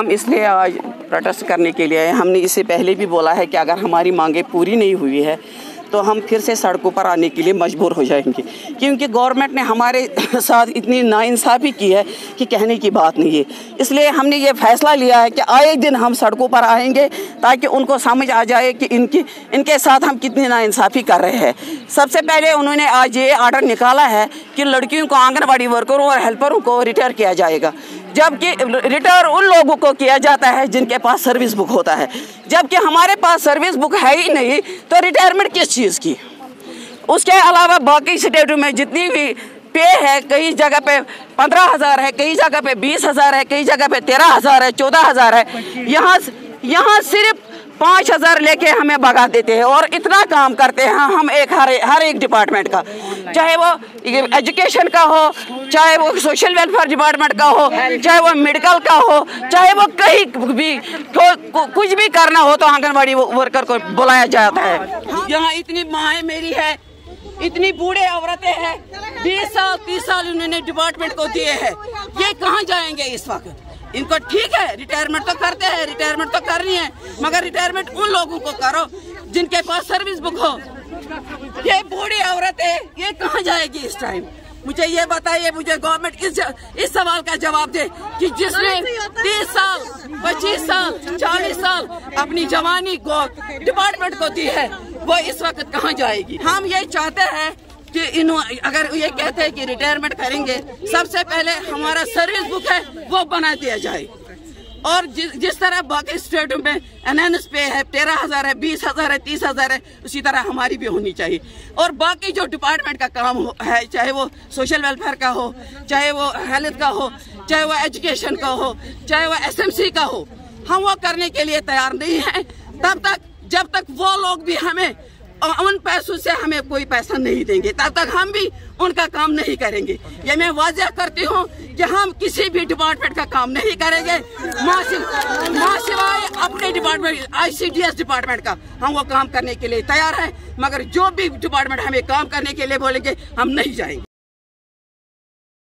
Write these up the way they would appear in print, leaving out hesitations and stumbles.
हम इसलिए आज प्रोटेस्ट करने के लिए आए। हमने इससे पहले भी बोला है कि अगर हमारी मांगें पूरी नहीं हुई है तो हम फिर से सड़कों पर आने के लिए मजबूर हो जाएंगे, क्योंकि गवर्नमेंट ने हमारे साथ इतनी नाइंसाफ़ी की है कि कहने की बात नहीं है। इसलिए हमने ये फैसला लिया है कि आए दिन हम सड़कों पर आएंगे ताकि उनको समझ आ जाए कि इनके साथ हम कितनी नाइंसाफ़ी कर रहे हैं। सबसे पहले उन्होंने आज ये आर्डर निकाला है कि लड़कियों को, आंगनबाड़ी वर्करों और हेल्परों को रिटायर किया जाएगा, जबकि रिटायर उन लोगों को किया जाता है जिनके पास सर्विस बुक होता है, जबकि हमारे पास सर्विस बुक है ही नहीं, तो रिटायरमेंट किस चीज़ की। उसके अलावा बाकी स्टेटों में जितनी भी पे है, कई जगह पे 15,000 है, कई जगह पे 20,000 है, कई जगह पे 13,000 है, 14,000 है। यहाँ सिर्फ 5,000 लेके हमें भगा देते हैं और इतना काम करते हैं हम हर एक डिपार्टमेंट का, चाहे वो एजुकेशन का हो, चाहे वो सोशल वेलफेयर डिपार्टमेंट का हो, चाहे वो मेडिकल का हो, चाहे वो कहीं भी कुछ भी करना हो तो आंगनबाड़ी वर्कर को बुलाया जाता है। यहाँ इतनी माएँ मेरी है, इतनी बूढ़े औरतें हैं, 20 साल 30 साल उन्होंने डिपार्टमेंट को दिए हैं, ये कहाँ जाएंगे इस वक्त। इनको ठीक है रिटायरमेंट तो करते हैं, रिटायरमेंट तो करनी है, मगर रिटायरमेंट उन लोगों को करो जिनके पास सर्विस बुक हो। ये बूढ़ी औरतें ये कहाँ जाएगी इस टाइम। मुझे ये बताइए, मुझे गवर्नमेंट इस सवाल का जवाब दे कि जिसने 30 साल 25 साल 40 साल अपनी जवानी को डिपार्टमेंट को दी है, वो इस वक्त कहाँ जाएगी। हम ये चाहते हैं कि अगर ये कहते हैं कि रिटायरमेंट करेंगे, सबसे पहले हमारा सर्विस बुक है वो बना दिया जाए, और जिस तरह बाकी स्टेटों में एनएनएस पे है 13,000 है, 20,000 है, 30,000 है, उसी तरह हमारी भी होनी चाहिए। और बाकी जो डिपार्टमेंट का काम है, चाहे वो सोशल वेलफेयर का हो, चाहे वो हेल्थ का हो, चाहे वो एजुकेशन का हो, चाहे वो एसएमसी का हो, हम वो करने के लिए तैयार नहीं हैं तब तक जब तक वो लोग भी हमें उन पैसों से हमें कोई पैसा नहीं देंगे, तब तक हम भी उनका काम नहीं करेंगे। ये मैं वाज़ह करती हूँ कि हम किसी भी डिपार्टमेंट का काम नहीं करेंगे, सिवाय अपने डिपार्टमेंट ICDS डिपार्टमेंट का हम वो काम करने के लिए तैयार हैं, मगर जो भी डिपार्टमेंट हमें काम करने के लिए बोलेंगे हम नहीं जाएंगे।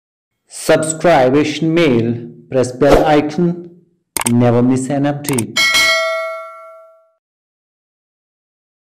Subscribe Asian Mail, press bell icon, never miss an update.